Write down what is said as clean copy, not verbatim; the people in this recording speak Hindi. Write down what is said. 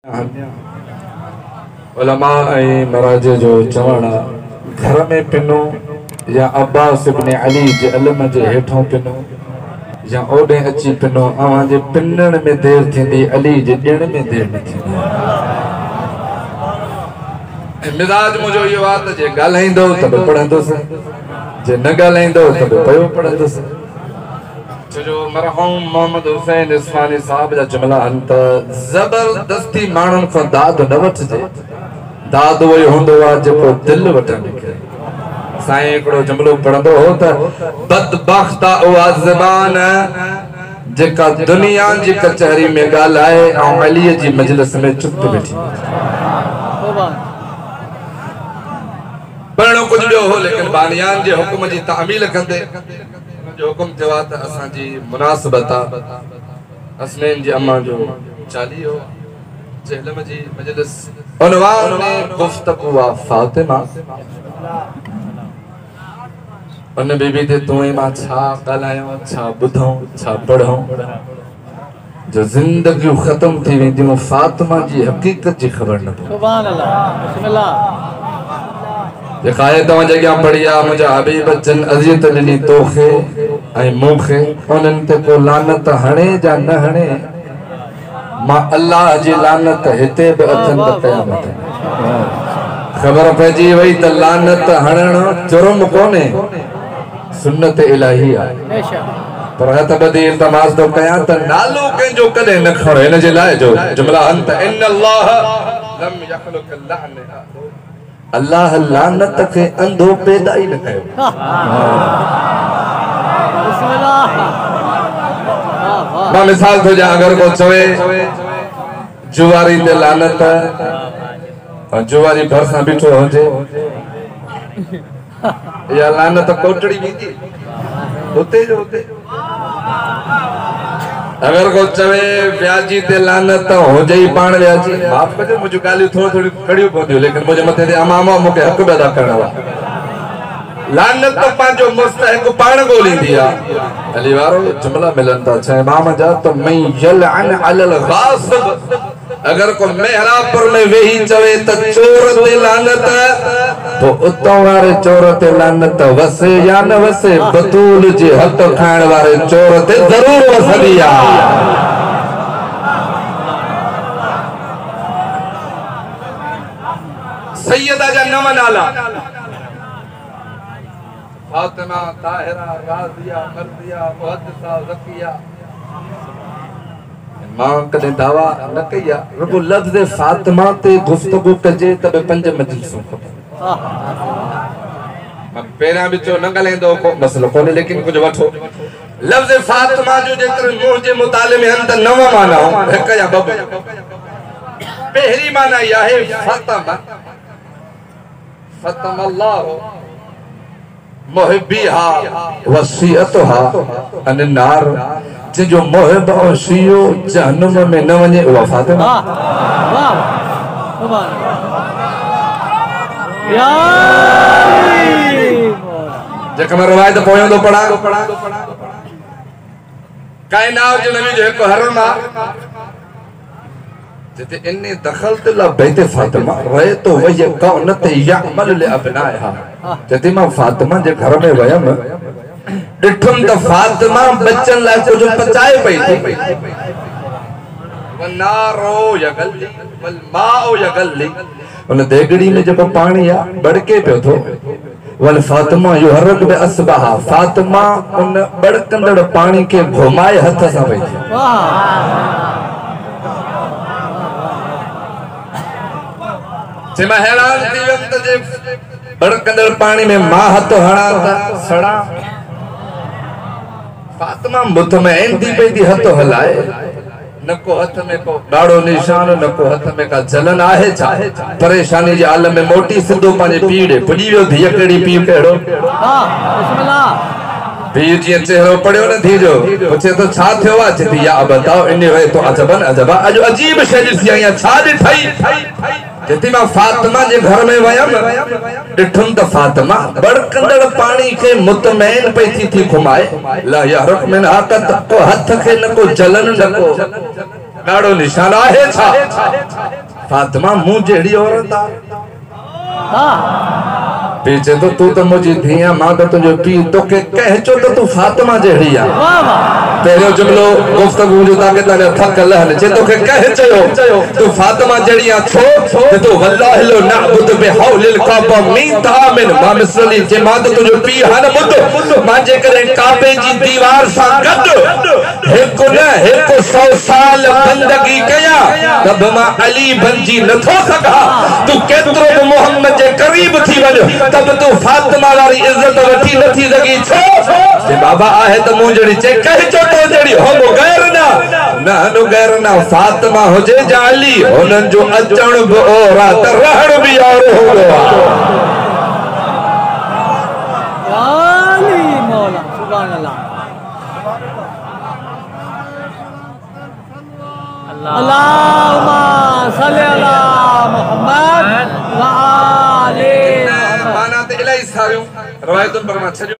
उलमा ऐं मराजे जो चवण घर में पिनो या अब्बास इब्न अली जे इल्म जे हेठों पिनो या ओडे अची पिनो अवां जे पिनण में देर थींदी अली जे ॾियण में देर न थींदी। मिजाज मुझो इहो आहे त जे ॻाल्हाईंदो त बि पढ़ंदुसि, जे न ॻाल्हाईंदो त बि पियो पढ़ंदुसि। जो मरहूम मोहम्मद हुसैन इस्मानी साहब जा जुमला आहिनि त ज़बरदस्ती माण्हुनि खां दाद न वठिजे, दाद उहो हूंदो आहे जेको दिलि वठणु निकिरे। साईं हिकिड़ो जुमलो पढ़ंदो हो त बदबख्त उहा ज़बान जेका दुनिया जी कचहरी में ॻाल्हाए ऐं अलीअ जी मजलिस में चुप वेठी। पहिरियों कुझु ॿियो हो, लेकिन बानियान जे हुकुम जी तामील कंदे जो हुकुम थियो आहे त असांजी मुनासिबत आहे असनैन जी अम्मा जो चालीहो जे इल्म जी मजलिस उनवान में गुफ्तगू आहे फातिमा। उन बीबी ते तूं मां छा ॻाल्हायूं, छा ॿुधूं, छा पढ़ूं जो ज़िंदगियूं ख़त्म थी वेंदियूं, फातिमा जी हक़ीक़त जी ख़बर न पई। सुभान अल्लाह, बिस्मिल्लाह। दिखाए तो जगह पढ़िया मुझे हबीब जन अज़ियत ॾिनी तोखे ऐं मूंखे, उन्हनि ते को लानत हणे या न हणे, मां अल्लाह जी लानत हिते बि अथनि त क़यामत। ख़बर पइजी वई त लानत हणण जुर्म कोन्हे, सुन्नत इलाही आहे। पर हथ ॿधी इल्तमास थो कयां त नालो कंहिंजो कॾहिं न खणो। हिन जे लाइ जो जुमला आहिनि त इन अल्लाह लम यख़लुक़ लअन, अल्लाह लानत के अंधो पैदा ही न कयो। मां मिसाल थो ॾियां, अगर को चवे जुवारी ते लानत और जुवारी भरसां बीठो हुजे, या लानत कोटड़ी वेंदी उते जो उते। अगर को चवे व्याजी ते लानत हुजे ही पाण व्याजी, माफ कजो मुझे गालियूं थोड़ी कड़ियूं पवंदियूं, लेकिन मुझे मथे ते अमामा मूंखे हक़ अदा करणो आहे। लानत तो पंहिंजो मुस्तहिक पाण ॻोल्हींदी आहे। अली वारो जुमला मिलनि था छह इमाम जा त मैं यलअन अलल गासिब, अगर को मेहराब पर में वेही चवे त चोर ते लानत, तो उतां वारे चोर ते लानत वसे या न वसे, बतूल जे हथ खाइण वारे चोर ते ज़रूर वसदी आहे। सैयदा जा नव नाला फातिमा, ताहिरा, राज़िया, मर्दिया, मुहद्दिसा, ज़किया। मां कॾहिं दावा न कई आहे, रुगो लफ़्ज़ फातिमा ते गुफ्तगू कजे त बि 5 मजलिसूं खपनि। मां पहिरियां बि चयो न ॻाल्हाईंदो को मसलो कोन्हे, लेकिन कुझु वठो। लफ़्ज़ फातिमा जो जेकर मुंह जे मुताले में आहिनि त 9 माना, हिक या 2। पहिरीं माना इहा आहे फातिमा फतमल्लाहु मुहिब्बिहा वसीअतुहा अन नार, जो मुहिब और शियो जहन्नम में न वञे उहा फातिमा। जेका मैं रवायत पोयों तो पढ़ा कायनात जो नबी जो एक हरम आ जिते इन्ने दखल ते ला बैत फातिमा रहे तो वह कौनत यअमल ले अबनाहा। जते मां फातिमा जे घर में वयम डिठम त फातिमा बच्चन ला कुछ पचाए पई थी। वनारो यगली वल माओ यगली, उन देगड़ी में जो पानी आ बड़के पियो थो। वल फातिमा युहरक बे असबाहा, फातिमा उन बड़कंदड़ पानी के घुमाए हथ सां पई थी। जे मां हैरान थी वियम त जे बड़कंदड़ पानी में मां हथ हणा त सड़ा। फातिमा मुतमईन थी पई थी हथ हलाए, न को हथ में को ॾाढ़ो निशान, न को हथ में का जलन आहे छा। परेशानी जे आलम में मोटी सिधो पंहिंजे पीउ ॾे पुॼी वियो। धीअ कहिड़ी पीउ कहिड़ो, पीउ जीअं चेहरो पढ़ियो न धीअ जो, पुछे तो छा थियो आहे, चए थी या बताओ इन वे तो अजबन अजबा, अॼु अजीब शइ ॾिसी आई आहियां, छा ॾिठई। जति मां फातिमा जे घर में वयम डिठम त फातिमा बड़कंदड़ पानी के मुतमईन पई थी घुमाए। ला यारक में हाकत को हथ के न को जलन न को ॾाढो निशान आहे छा फातिमा मूं जहिड़ी औरत पीछे तो तू तो मुझी धिया मां तो तुझो पी तो के कह चो तो तू फातिमा जहिड़ी आ पहलो जुमलो गुफ्तगू जो ताके ताने थक लहन जे तो के कह चयो तू फातिमा जहिड़ी आ छो ते तू वल्लाह लो नअबुद बिहौलिल काबा मीन तामिन मा मिसली जे मां तो तुझो पी हन मुद मां जे करे काबे जी दीवार सा गड एक न एक 100 साल बंदगी कया तब मां अली बनजी न थो सका तू केतरो मोहम्मद जे करीब थी वञ तब तू फातिमा वाली इज्जत वठी नथी सगी छो जे बाबा आहे त मूं जड़ी चे कह चोटो जड़ी हो गैर ना ना नु गैर ना फातिमा हुजे जाली हुनन जो अचण भी और त रहण भी और होलो जाली मौला सुभान अल्लाह अल्लाहुम्मा सल्ली अला मुहम्मद व आले माना ते इलाही सारियूं रवायतुनि पर मां